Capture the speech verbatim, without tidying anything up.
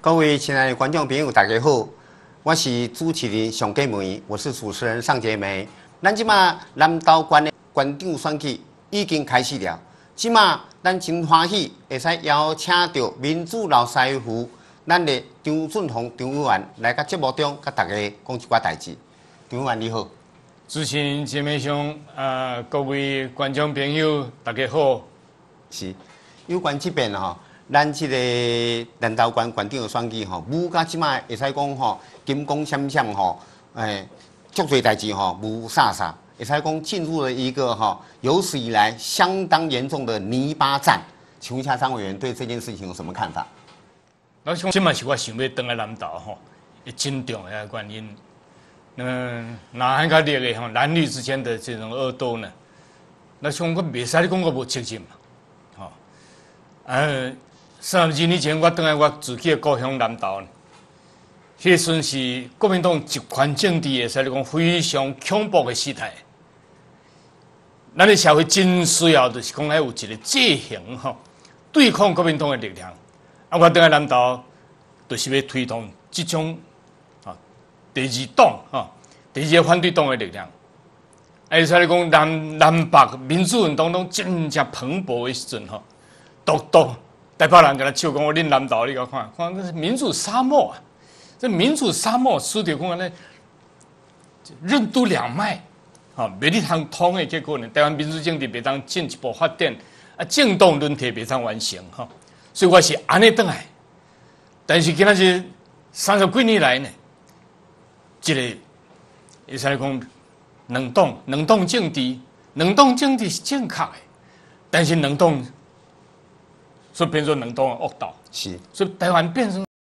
各位亲爱的观众朋友，大家好，我是主持人上继梅，我是主持人尚杰梅。咱即马南投县的县长选举已经开始了，即马咱真欢喜，会使邀请到民主老师傅，咱的张俊宏张委员来到节目中，甲大家讲一寡代志。张委员你好， 主持人节目上，啊，各位观众朋友，大家好。 是有关这边吼。 咱即个南投县县长的选举吼，武甲即摆会使讲吼，金光闪闪吼，诶，足多代志吼，无煞煞，会使讲进入了一个吼有史以来相当严重的泥巴战。请问一下张委员对这件事情有什么看法？ 那像这嘛是我想要登来南投吼，一真重要的原因。嗯，南韩甲烈的吼男女之间的这种恶斗呢，那像我袂使你讲我无责任嘛，吼，呃。 三十二年前，我倒来我自己的故乡南投，迄时阵是国民党集权政治的，使你讲非常恐怖的时代。咱的社会真需要，就是讲要有一个制衡吼，对抗国民党的力量。啊，我倒来南投，就是要推动这种啊第二党哈，第二个反对党的力量。啊，使你讲南南北民主运动拢真正蓬勃的时阵吼，独独。 台北人跟他笑讲，我恁南投你甲看，看这是民主沙漠啊！这民主沙漠，输掉讲呢，任督两脉，啊，袂你通通的结果呢，台湾民主政治袂当进一步发展，啊，政党轮替袂当完成哈。所以我是安尼倒来，但是今仔日三十几年来呢，这个会使讲两党两党政治，两党政治是正确的，但是两党。 所以变成两党的恶斗， 是， 所以台湾变成。